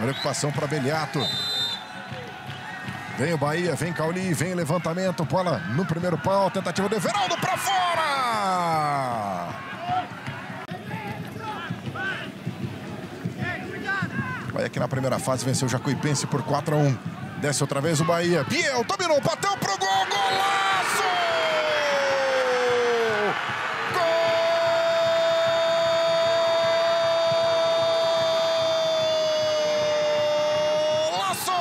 Preocupação para Beliato. Vem o Bahia, vem Cauli, vem levantamento, bola no primeiro pau, tentativa de Everaldo para fora! Bahia que na primeira fase venceu o Jacuipense por 4-1. Desce outra vez o Bahia. Biel dominou, bateu pro gol, golaço! Golaço!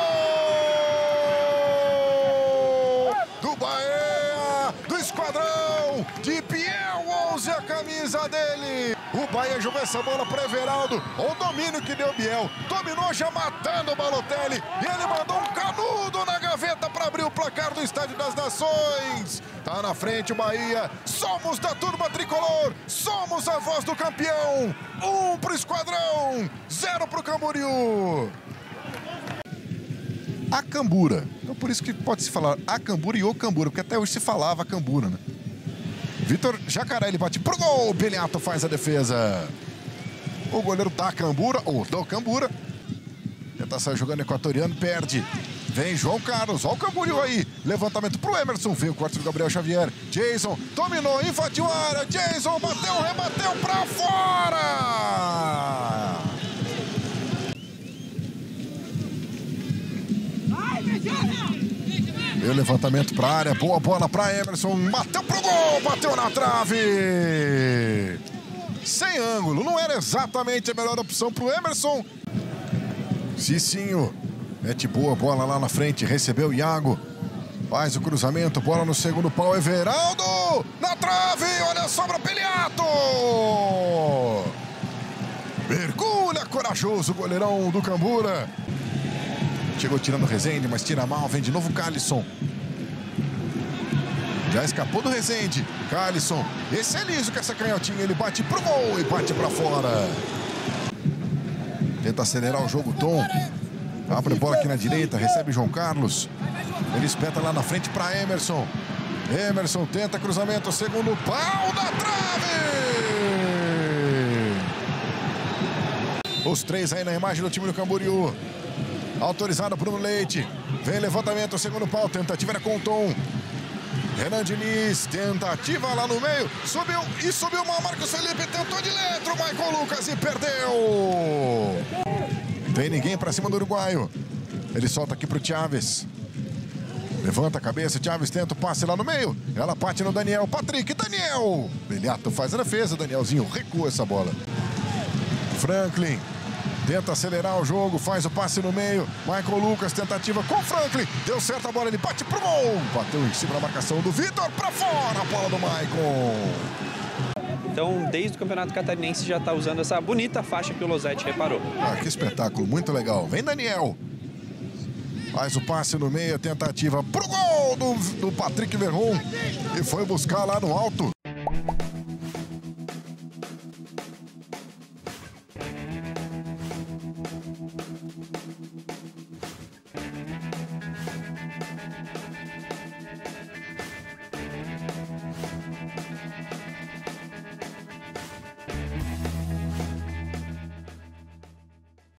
Do Bahia, do esquadrão de Biel, 11 a camisa dele. O Bahia jogou essa bola para Everaldo. O domínio que deu Biel. Dominou já matando o Balotelli. E ele mandou um canudo na gaveta para abrir o placar do Estádio das Nações. Tá na frente o Bahia. Somos da turma tricolor. Somos a voz do campeão. 1 pro esquadrão, 0 pro Camboriú. A Cambura. Então por isso que pode se falar a Cambura e o Cambura, porque até hoje se falava Cambura, né? Vitor Jacaré, ele bate pro gol. Beliato faz a defesa. O goleiro da Cambura, ou do Cambura. Tenta sair jogando equatoriano, perde. Vem João Carlos, olha o Camboriú aí. Levantamento pro Emerson, vem o corte do Gabriel Xavier. Jason dominou, invadiu a área. Jason bateu, rebateu pra fora. E o levantamento para a área, boa bola para Emerson, bateu pro gol, bateu na trave. Sem ângulo, não era exatamente a melhor opção para o Emerson. Cicinho, mete boa bola lá na frente, recebeu o Iago. Faz o cruzamento, bola no segundo pau, Everaldo, na trave, olha a sobra, Beliato. Mergulha, corajoso, goleirão do Cambura. Chegou tirando o Rezende, mas tira mal, vem de novo o Calisson. Já escapou do Rezende. Calisson, esse é liso com essa canhotinha, ele bate pro gol e bate pra fora. Tenta acelerar o jogo, Tom. Abre a bola aqui na direita, recebe João Carlos. Ele espeta lá na frente pra Emerson. Emerson tenta cruzamento, segundo pau na trave! Os três aí na imagem do time do Camboriú. Autorizado Bruno Leite. Vem levantamento, segundo pau. Tentativa era com o Tom. Renan Diniz. Tentativa lá no meio. Subiu e subiu mal. Marcos Felipe tentou de letra. O Michael Lucas e perdeu. Tem ninguém pra cima do uruguaio. Ele solta aqui pro Chaves. Levanta a cabeça. Chaves tenta o passe lá no meio. Ela bate no Daniel. Patrick, Daniel. Beliato faz a defesa. Danielzinho recua essa bola. Franklin. Tenta acelerar o jogo, faz o passe no meio. Michael Lucas, tentativa com o Franklin. Deu certo a bola, ele bate pro gol. Bateu em cima da marcação do Vitor, pra fora a bola do Michael. Então, desde o Campeonato Catarinense já está usando essa bonita faixa que o Losetti reparou. Ah, que espetáculo, muito legal. Vem Daniel. Faz o passe no meio, tentativa pro gol do Patrick Verron. E foi buscar lá no alto.